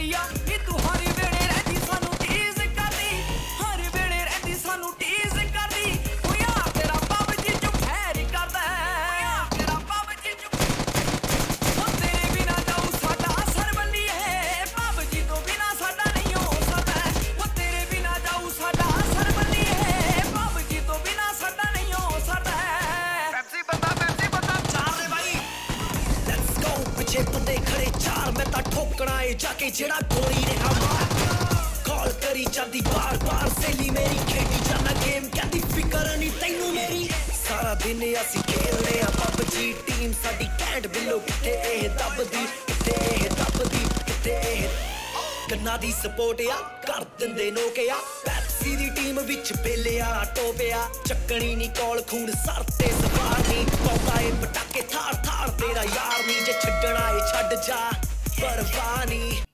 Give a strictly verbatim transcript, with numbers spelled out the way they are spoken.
बलिया नी तू हर वेले रहती सानू टीज करदी हर वेले रहती सानू टीज करदी ओ यार तेरा पबजी चो खैर करदा यार तेरा पबजी चो ओ तेरे बिना जाऊ साडा सर बलिए पबजी तो बिना साडा नहीं हो सकदा ओ तेरे बिना जाऊ साडा सर बलिए पबजी तो बिना साडा नहीं हो सकदा पेप्सी बंदा पेप्सी बंदा चार दे भाई लेट्स गो पिछे बंदे खड़े चार मैं ता ठोकना है जाके जेड़ा गोली ने हमार कॉल करी जाती बार बार सहेली मेरी खेडी जाना गेम कहती फिकर नहीं तैनू मेरी सारा दिन असी खेलने आ पबजी टीम साडी कैंट बिलो किथे एह दबदी किथे एह दबदी किथे एह कन्ना दी सपोर्ट आ कर दिंदे नोके आ पेप्सी दी टीम विच बेले आ टोपिया चक्कनी नी कॉल खून सर ते सवार नी पौंदा ए पटाके थार थार तेरा यार नी जे छड्डना ए छड्ड जा परवाह नी।